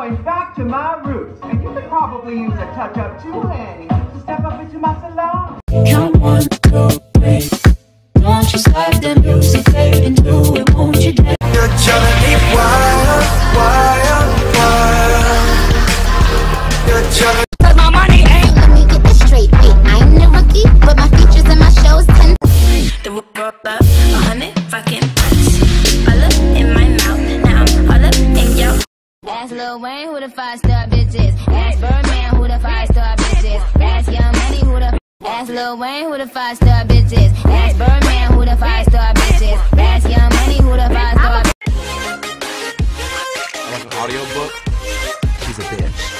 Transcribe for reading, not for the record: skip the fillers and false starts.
going back to my roots, and you could probably use a touch-up too, Annie, to step up into my salon. Come on, go away. Don't you stop the music, baby, do it, won't you dare? You're driving me wild, wild, wild. You're driving. Cause my money ain't. Let me get this straight. Hey, I'm the rookie, but my features and my shows tend. The whip up 100 fucking bucks. All up in my mouth, now I'm all up in your. Ask Lil Wayne who the 5-star bitch is. Ask Birdman who the 5-star bitch is. Ask Young Money who the. Ask Lil Wayne who the 5-star bitch is. Ask Birdman who the 5-star bitch is. Ask Young Money who the 5-star. I want an audiobook. She's a bitch.